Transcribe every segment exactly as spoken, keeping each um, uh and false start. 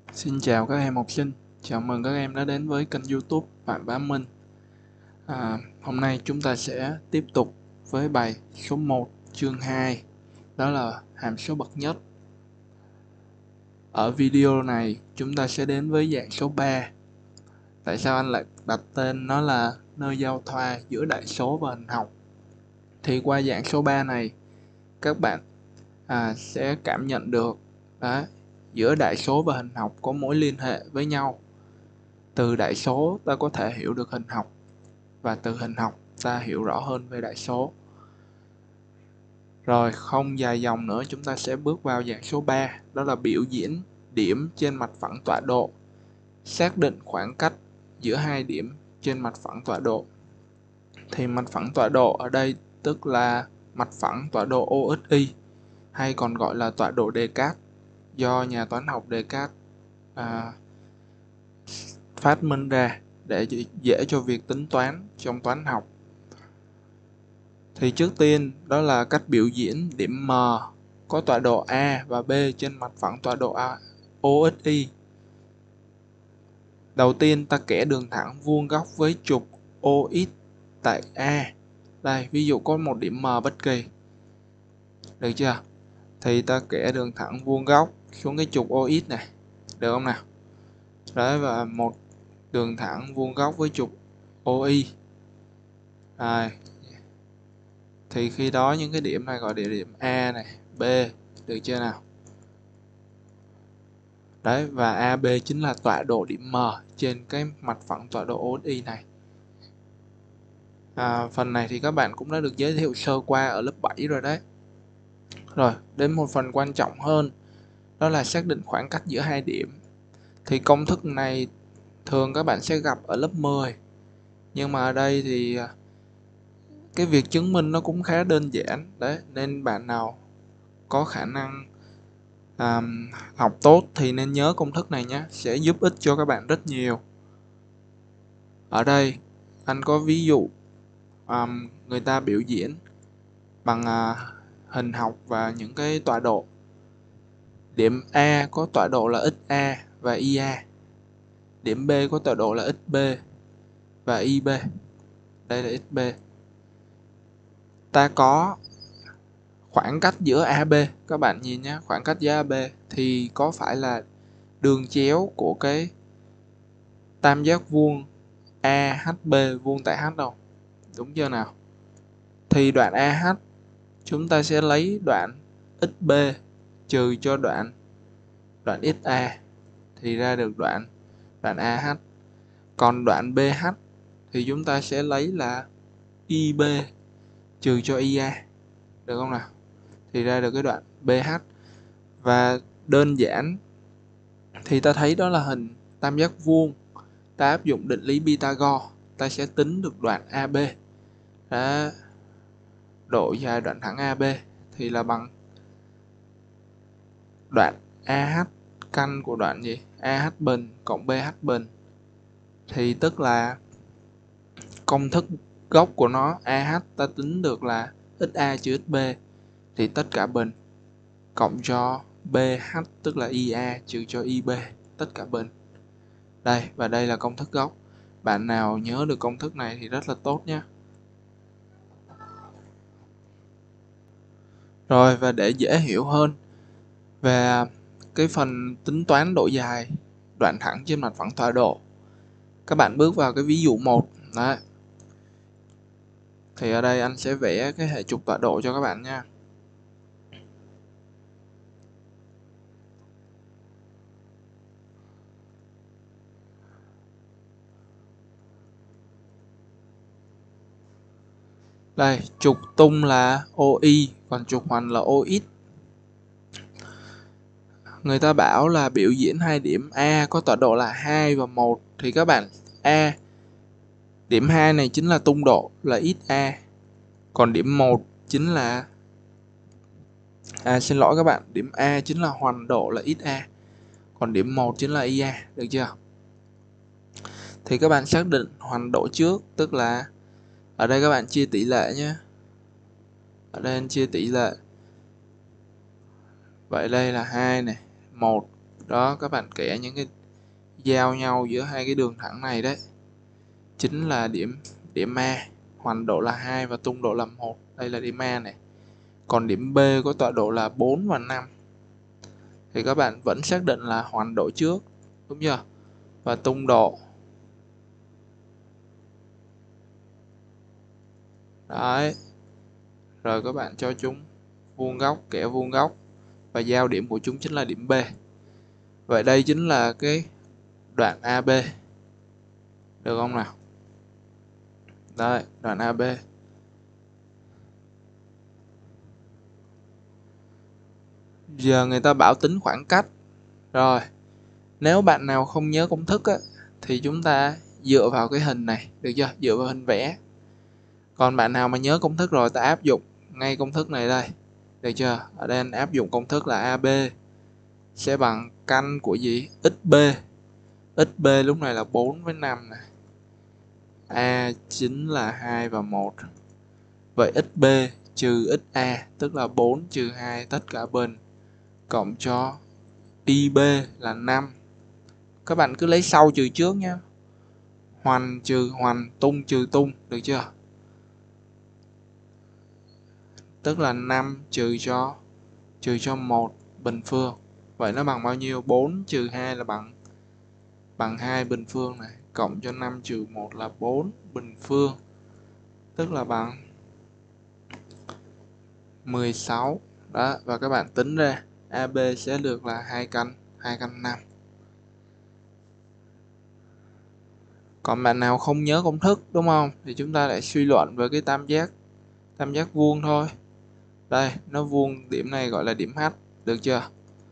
Xin chào các em học sinh, chào mừng các em đã đến với kênh YouTube Phạm Bá Minh. À, hôm nay chúng ta sẽ tiếp tục với bài số một chương hai, đó là hàm số bậc nhất. Ở video này chúng ta sẽ đến với dạng số ba. Tại sao anh lại đặt tên nó là nơi giao thoa giữa đại số và hình học? Thì qua dạng số ba này các bạn à, sẽ cảm nhận được đó, giữa đại số và hình học có mối liên hệ với nhau. Từ đại số ta có thể hiểu được hình học, và từ hình học ta hiểu rõ hơn về đại số. Rồi không dài dòng nữa, chúng ta sẽ bước vào dạng số ba, đó là biểu diễn điểm trên mặt phẳng tọa độ. Xác định khoảng cách giữa hai điểm trên mặt phẳng tọa độ. Thì mặt phẳng tọa độ ở đây tức là mặt phẳng tọa độ O X Y, hay còn gọi là tọa độ Descartes, do nhà toán học Descartes à, phát minh ra để dễ cho việc tính toán trong toán học. Thì trước tiên đó là cách biểu diễn điểm M có tọa độ A và B trên mặt phẳng tọa độ A, O X Y. Đầu tiên ta kẻ đường thẳng vuông góc với trục O X tại A. Đây, ví dụ có một điểm M bất kỳ. Được chưa? Thì ta kẻ đường thẳng vuông góc xuống cái trục O X này. Được không nào? Đấy, và một đường thẳng vuông góc với trục O Y. Đây. Thì khi đó những cái điểm này gọi địa điểm A này, B, được chưa nào? Đấy, và a bê chính là tọa độ điểm M trên cái mặt phẳng tọa độ O X Y này. À, phần này thì các bạn cũng đã được giới thiệu sơ qua ở lớp bảy rồi đấy. Rồi, đến một phần quan trọng hơn, đó là xác định khoảng cách giữa hai điểm. Thì công thức này thường các bạn sẽ gặp ở lớp mười. Nhưng mà ở đây thì cái việc chứng minh nó cũng khá đơn giản. Đấy, nên bạn nào có khả năng à, học tốt thì nên nhớ công thức này nhé, sẽ giúp ích cho các bạn rất nhiều. Ở đây anh có ví dụ um, người ta biểu diễn bằng uh, hình học và những cái tọa độ. Điểm A có tọa độ là ích A và y a. Điểm B có tọa độ là ích bê và y bê. Đây là ích bê. Ta có khoảng cách giữa a bê, các bạn nhìn nhé, khoảng cách giữa a bê thì có phải là đường chéo của cái tam giác vuông a hát bê vuông tại H đâu? Đúng chưa nào? Thì đoạn a hát chúng ta sẽ lấy đoạn ích bê trừ cho đoạn đoạn ích a thì ra được đoạn đoạn a hát. Còn đoạn bê hát thì chúng ta sẽ lấy là i bê trừ cho i a, được không nào? Thì ra được cái đoạn bê hát. Và đơn giản thì ta thấy đó là hình tam giác vuông. Ta áp dụng định lý Pythagore, ta sẽ tính được đoạn a bê. Đó, độ dài đoạn thẳng a bê thì là bằng đoạn a hát căn của đoạn gì? a hát bình cộng bê hát bình. Thì tức là công thức gốc của nó a hát ta tính được là ích a trừ ích bê thì tất cả bình cộng cho bê hát tức là i a trừ cho i bê tất cả bình. Đây, và đây là công thức gốc. Bạn nào nhớ được công thức này thì rất là tốt nhé. Rồi, và để dễ hiểu hơn về cái phần tính toán độ dài đoạn thẳng trên mặt phẳng tọa độ, các bạn bước vào cái ví dụ một. Đấy. Thì ở đây anh sẽ vẽ cái hệ trục tọa độ cho các bạn nha. Đây, trục tung là o i, còn trục hoành là o x. Người ta bảo là biểu diễn hai điểm A có tọa độ là hai và một. Thì các bạn, A, điểm hai này chính là tung độ là xa. Còn điểm một chính là, à xin lỗi các bạn, điểm A chính là hoành độ là xa. Còn điểm một chính là i a, được chưa? Thì các bạn xác định hoành độ trước, tức là ở đây các bạn chia tỷ lệ nhé. Ở đây anh chia tỷ lệ. Vậy đây là hai này, một. Đó, các bạn kẻ những cái giao nhau giữa hai cái đường thẳng này đấy chính là điểm điểm A, hoành độ là hai và tung độ là một. Đây là điểm A này. Còn điểm B có tọa độ là bốn và năm. Thì các bạn vẫn xác định là hoành độ trước, đúng chưa? Và tung độ. Đấy. Rồi các bạn cho chúng vuông góc, kẻ vuông góc và giao điểm của chúng chính là điểm B. Vậy đây chính là cái đoạn a bê. Được không nào? Đây, đoạn a bê. Giờ người ta bảo tính khoảng cách. Rồi, nếu bạn nào không nhớ công thức á, thì chúng ta dựa vào cái hình này, được chưa? Dựa vào hình vẽ. Còn bạn nào mà nhớ công thức rồi, ta áp dụng ngay công thức này đây. Được chưa? Ở đây anh áp dụng công thức là a bê sẽ bằng căn của gì? ích bê. ích bê lúc này là bốn với năm này. A chính là hai và một. Vậy ích bê trừ ích a tức là bốn trừ hai tất cả bên cộng cho i bê là năm. Các bạn cứ lấy sau trừ trước nhé. Hoành trừ hoành, tung trừ tung, được chưa? Tức là năm trừ cho trừ cho một bình phương. Vậy nó bằng bao nhiêu? bốn trừ hai là bằng bằng hai bình phương này, cộng cho năm trừ một là bốn bình phương. Tức là bằng mười sáu. Đó, và các bạn tính ra a bê sẽ được là hai căn, hai căn năm. Còn bạn nào không nhớ công thức đúng không? Thì chúng ta lại suy luận về cái tam giác, tam giác vuông thôi. Đây, nó vuông, điểm này gọi là điểm H, được chưa?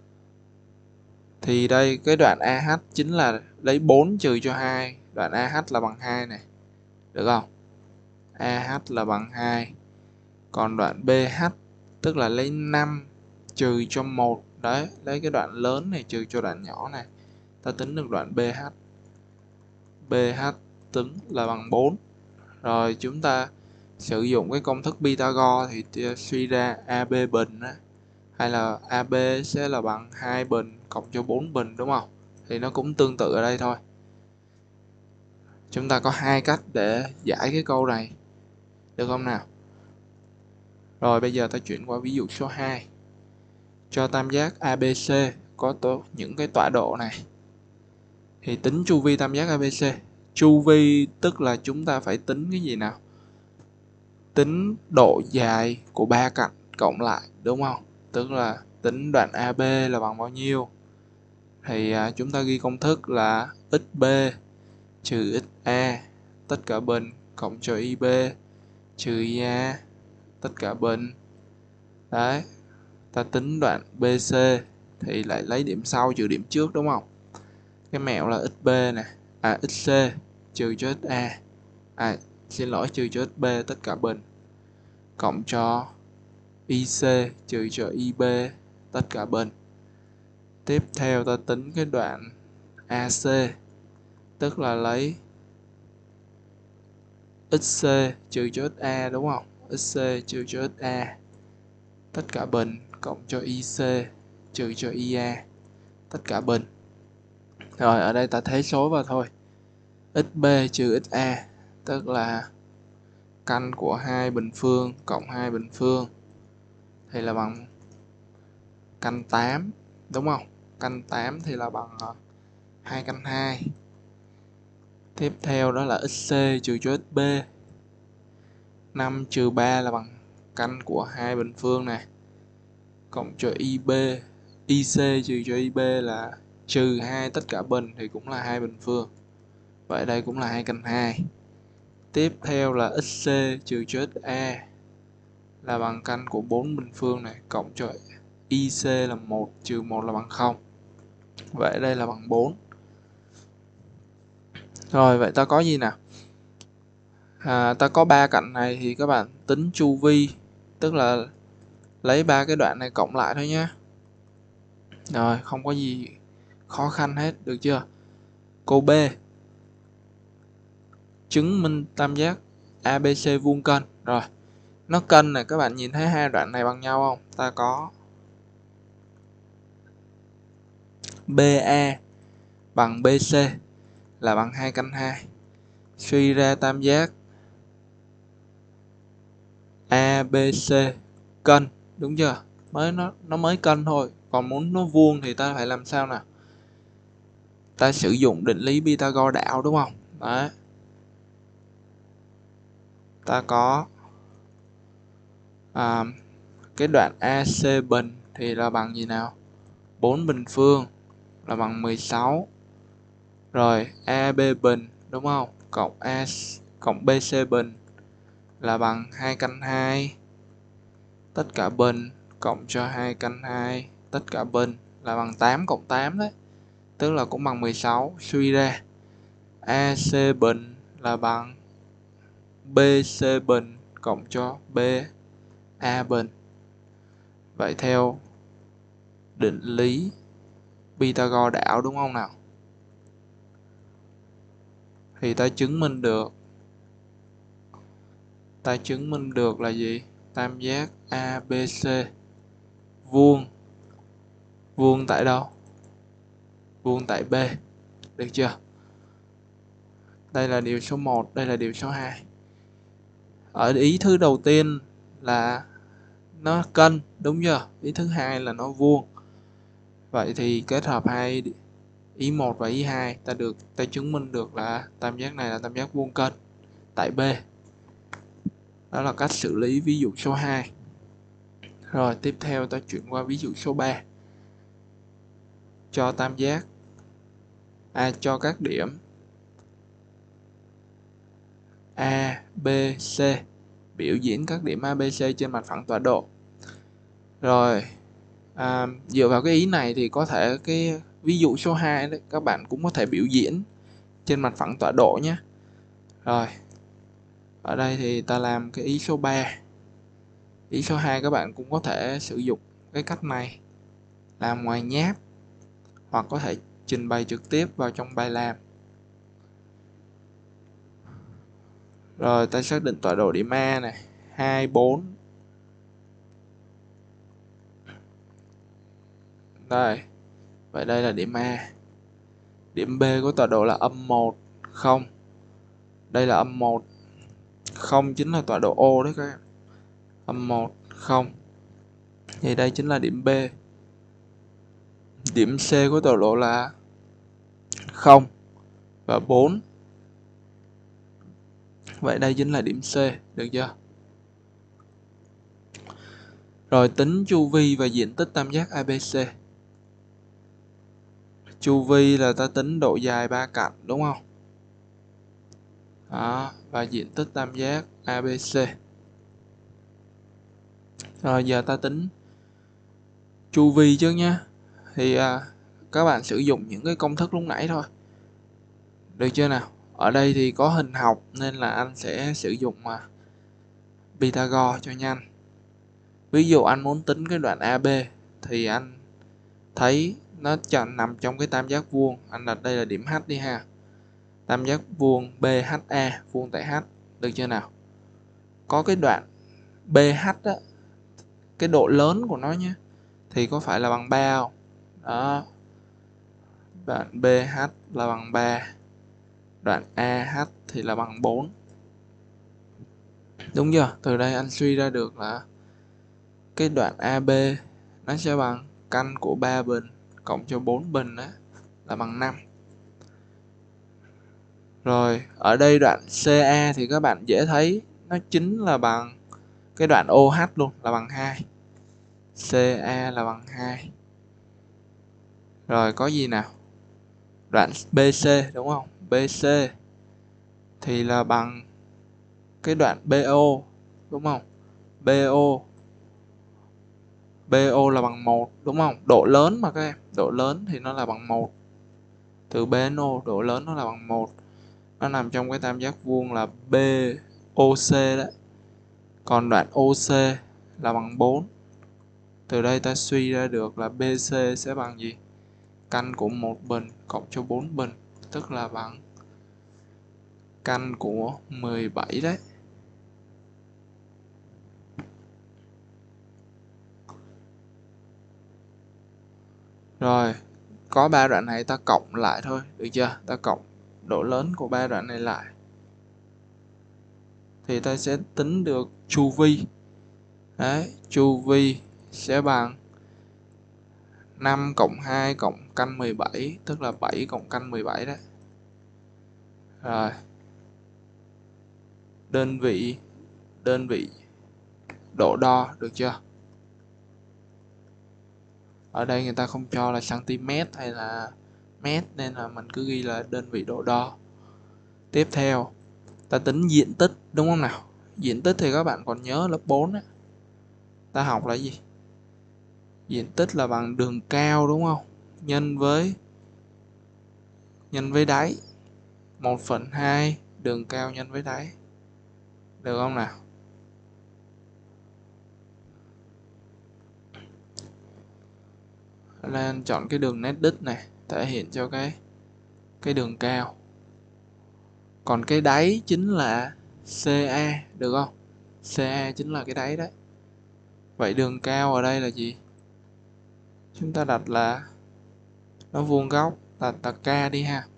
Thì đây, cái đoạn a hát chính là lấy bốn trừ cho hai, đoạn a hát là bằng hai này. Được không? a hát là bằng hai. Còn đoạn bê hát tức là lấy năm trừ cho một. Đấy, lấy cái đoạn lớn này trừ cho đoạn nhỏ này. Ta tính được đoạn bê hát. bê hát tính là bằng bốn. Rồi chúng ta sử dụng cái công thức Pythagore thì suy ra a bê bình á, hay là a bê sẽ là bằng hai bình cộng cho bốn bình, đúng không? Thì nó cũng tương tự ở đây thôi. Chúng ta có hai cách để giải cái câu này. Được không nào? Rồi bây giờ ta chuyển qua ví dụ số hai. Cho tam giác a bê xê có tổ, những cái tọa độ này. Thì tính chu vi tam giác a bê xê. Chu vi tức là chúng ta phải tính cái gì nào? Tính độ dài của ba cạnh cộng lại, đúng không? Tức là tính đoạn a bê là bằng bao nhiêu? Thì à, chúng ta ghi công thức là ích bê trừ ích a tất cả bên cộng cho i bê trừ i a tất cả bên. Đấy, ta tính đoạn bê xê thì lại lấy điểm sau trừ điểm trước, đúng không? Cái mẹo là ích bê nè, à ích xê trừ cho ích a, à xin lỗi, trừ cho ích bê tất cả bên cộng cho i xê trừ cho i bê tất cả bên. Tiếp theo ta tính cái đoạn a xê, tức là lấy ích xê trừ cho ích a, đúng không? ích xê trừ cho ích a tất cả bên cộng cho i xê trừ cho i a tất cả bên. Rồi ở đây ta thế số vào thôi. ích bê trừ ích a tức là căn của hai bình phương cộng hai bình phương thì là bằng căn tám, đúng không? Căn tám thì là bằng hai căn hai. Tiếp theo đó là ích xê trừ cho ích bê. năm trừ ba là bằng căn của hai bình phương này cộng cho i bê. i xê trừ cho i bê là trừ hai tất cả bình thì cũng là hai bình phương. Vậy đây cũng là hai căn hai. Tiếp theo là ích xê trừ cho ích a là bằng căn của bốn bình phương này cộng cho i xê là một trừ một là bằng không. Vậy đây là bằng bốn. Rồi vậy ta có gì nào? À, ta có ba cạnh này thì các bạn tính chu vi, tức là lấy ba cái đoạn này cộng lại thôi nhé. Rồi không có gì khó khăn hết, được chưa? Câu B. Chứng minh tam giác a bê xê vuông cân. Rồi, nó cân này, các bạn nhìn thấy hai đoạn này bằng nhau không? Ta có bê a bằng bê xê là bằng hai căn hai. Suy ra tam giác a bê xê cân, đúng chưa? Mới nó nó mới cân thôi, còn muốn nó vuông thì ta phải làm sao nào? Ta sử dụng định lý Pythagore đạo, đúng không? Đấy. Ta có à, cái đoạn a xê bình thì là bằng gì nào? bốn bình phương là bằng mười sáu. Rồi a bê bình, đúng không? Cộng a cộng bê xê bình là bằng hai căn hai. Tất cả bình cộng cho hai căn hai, tất cả bình là bằng tám cộng tám đấy. Tức là cũng bằng mười sáu. Suy ra a xê bình là bằng bê xê bình cộng cho bê a bình. Vậy theo định lý Pythagore đạo, đúng không nào? Thì ta chứng minh được ta chứng minh được là gì? Tam giác a bê xê vuông vuông tại đâu? Vuông tại B. Được chưa? Đây là điều số một, đây là điều số hai. Ở ý thứ đầu tiên là nó cân, đúng chưa? Ý thứ hai là nó vuông. Vậy thì kết hợp hai ý một và ý hai, ta được ta chứng minh được là tam giác này là tam giác vuông cân tại B. Đó là cách xử lý ví dụ số hai. Rồi tiếp theo ta chuyển qua ví dụ số ba. Cho tam giác à, cho các điểm A, B, C, biểu diễn các điểm A, B, C trên mặt phẳng tọa độ. Rồi à, dựa vào cái ý này thì có thể cái ví dụ số hai đấy, các bạn cũng có thể biểu diễn trên mặt phẳng tọa độ nhé. Rồi ở đây thì ta làm cái ý số ba. Ý số hai các bạn cũng có thể sử dụng cái cách này làm ngoài nháp, hoặc có thể trình bày trực tiếp vào trong bài làm. Rồi ta xác định tọa độ điểm A này, hai, bốn. Đây. Vậy đây là điểm A. Điểm B có tọa độ là âm một, không. Đây là âm một, không chính là tọa độ O đấy các em. Âm một, không. Thì đây chính là điểm B. Điểm C có tọa độ là không và bốn. Vậy đây chính là điểm C, được chưa? Rồi tính chu vi và diện tích tam giác a bê xê. Chu vi là ta tính độ dài ba cạnh, đúng không? Đó, và diện tích tam giác a bê xê. Rồi giờ ta tính chu vi trước nhé. Thì à, các bạn sử dụng những cái công thức lúc nãy thôi. Được chưa nào? Ở đây thì có hình học nên là anh sẽ sử dụng mà Pythagore cho nhanh. Ví dụ anh muốn tính cái đoạn a bê thì anh thấy nó chọn nằm trong cái tam giác vuông, anh đặt đây là điểm H đi ha. Tam giác vuông bê hát a, vuông tại H, được chưa nào? Có cái đoạn bê hát á, cái độ lớn của nó nhé, thì có phải là bằng ba không? Đó. Đoạn bê hát là bằng ba. Đoạn a hát thì là bằng bốn. Đúng chưa? Từ đây anh suy ra được là cái đoạn a bê nó sẽ bằng căn của ba bình cộng cho bốn bình đó là bằng năm. Rồi, ở đây đoạn xê a thì các bạn dễ thấy nó chính là bằng cái đoạn ô hát luôn, là bằng hai. xê a là bằng hai. Rồi có gì nào? Đoạn bê xê, đúng không? bê xê thì là bằng cái đoạn bê ô, đúng không? bê ô bê ô là bằng một, đúng không? Độ lớn mà các em, độ lớn thì nó là bằng một. Từ B đến O, độ lớn nó là bằng một. Nó nằm trong cái tam giác vuông là bê ô xê đấy. Còn đoạn ô xê là bằng bốn. Từ đây ta suy ra được là bê xê sẽ bằng gì? Căn của một bình cộng cho bốn bình, tức là bằng căn của mười bảy đấy. Rồi, có ba đoạn này ta cộng lại thôi, được chưa? Ta cộng độ lớn của ba đoạn này lại thì ta sẽ tính được chu vi. Đấy, chu vi sẽ bằng năm cộng hai cộng căn mười bảy, tức là bảy cộng căn mười bảy đấy. Rồi. Đơn vị đơn vị độ đo, được chưa? Ở đây người ta không cho là cm hay là mét nên là mình cứ ghi là đơn vị độ đo. Tiếp theo, ta tính diện tích đúng không nào? Diện tích thì các bạn còn nhớ lớp bốn á. Ta học là gì? Diện tích là bằng đường cao đúng không? Nhân với nhân với đáy. một phần hai đường cao nhân với đáy. Được không nào? Lên chọn cái đường nét đích này thể hiện cho cái cái đường cao. Còn cái đáy chính là xê a, được không? xê a chính là cái đáy đấy. Vậy đường cao ở đây là gì? Chúng ta đặt là nó vuông góc, đặt là k đi ha.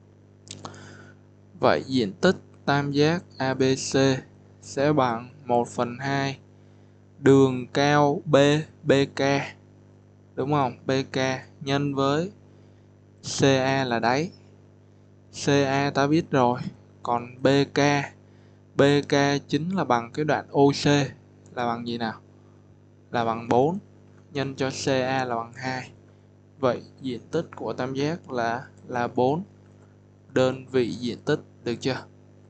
Vậy diện tích tam giác a bê xê sẽ bằng một phần hai đường cao B, bê ca. Đúng không? bê ca nhân với xê a là đáy. xê a ta biết rồi. Còn bê ca, bê ca chính là bằng cái đoạn ô xê là bằng gì nào? Là bằng bốn nhân cho xê a là bằng hai. Vậy diện tích của tam giác là là bốn đơn vị diện tích, được chưa?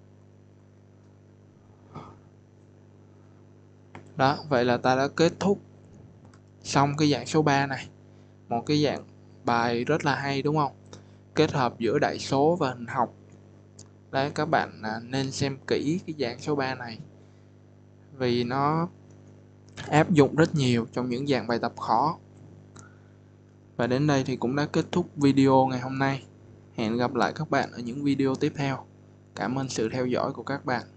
Đó, vậy là ta đã kết thúc xong cái dạng số ba này. Một cái dạng bài rất là hay đúng không? Kết hợp giữa đại số và hình học. Đấy, các bạn nên xem kỹ cái dạng số ba này vì nó áp dụng rất nhiều trong những dạng bài tập khó. Và đến đây thì cũng đã kết thúc video ngày hôm nay. Hẹn gặp lại các bạn ở những video tiếp theo. Cảm ơn sự theo dõi của các bạn.